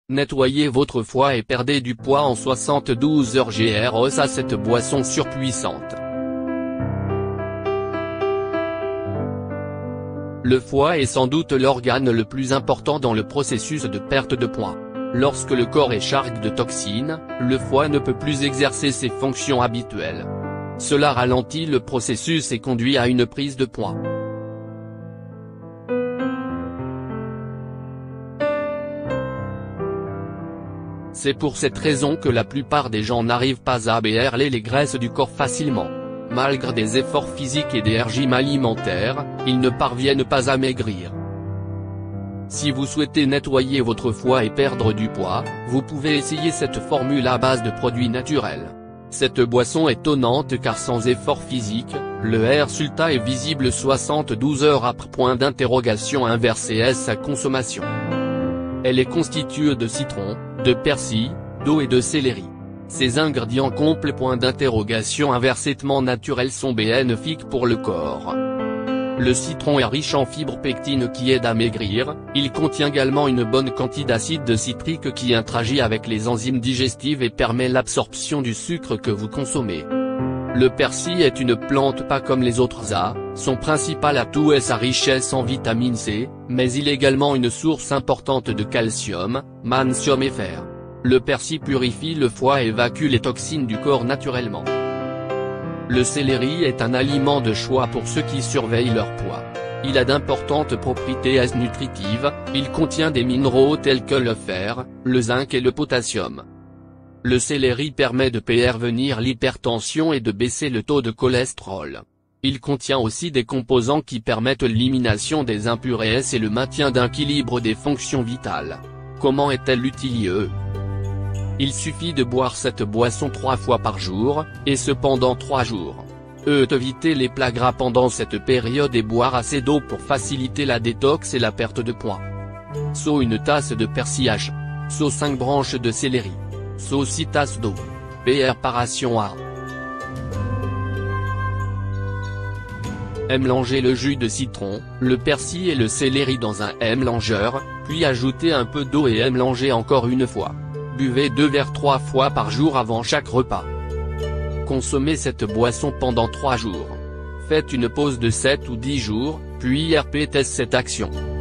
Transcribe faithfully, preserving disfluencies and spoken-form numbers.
Nettoyez votre foie et perdez du poids en soixante-douze heures grâce à cette boisson surpuissante. Le foie est sans doute l'organe le plus important dans le processus de perte de poids. Lorsque le corps est chargé de toxines, le foie ne peut plus exercer ses fonctions habituelles. Cela ralentit le processus et conduit à une prise de poids. C'est pour cette raison que la plupart des gens n'arrivent pas à brûler les graisses du corps facilement. Malgré des efforts physiques et des régimes alimentaires, ils ne parviennent pas à maigrir. Si vous souhaitez nettoyer votre foie et perdre du poids, vous pouvez essayer cette formule à base de produits naturels. Cette boisson est tonnante car sans effort physique, le résultat est visible soixante-douze heures après. Point d'interrogation inversé sa consommation. Elle est constituée de citron, de persil, d'eau et de céleri. Ces ingrédients complets. Point d'interrogation inversement naturels sont bénéfiques pour le corps. Le citron est riche en fibres pectines qui aident à maigrir, il contient également une bonne quantité d'acide citrique qui interagit avec les enzymes digestives et permet l'absorption du sucre que vous consommez. Le persil est une plante pas comme les autres A, son principal atout est sa richesse en vitamine C, mais il est également une source importante de calcium, magnésium et fer. Le persil purifie le foie et évacue les toxines du corps naturellement. Le céleri est un aliment de choix pour ceux qui surveillent leur poids. Il a d'importantes propriétés nutritives, il contient des minéraux tels que le fer, le zinc et le potassium. Le céleri permet de prévenir l'hypertension et de baisser le taux de cholestérol. Il contient aussi des composants qui permettent l'élimination des impuretés et le maintien d'un équilibre des fonctions vitales. Comment est-elle utile? Il suffit de boire cette boisson trois fois par jour, et ce pendant trois jours. E éviter les plats gras pendant cette période et boire assez d'eau pour faciliter la détox et la perte de poids. So une tasse de persil haché. So cinq branches de céleri. So six tasses d'eau. Préparation A. Mélangez le jus de citron, le persil et le céleri dans un mélangeur, puis ajoutez un peu d'eau et mélangez encore une fois. Buvez deux verres trois fois par jour avant chaque repas. Consommez cette boisson pendant trois jours. Faites une pause de sept ou dix jours, puis répétez cette action.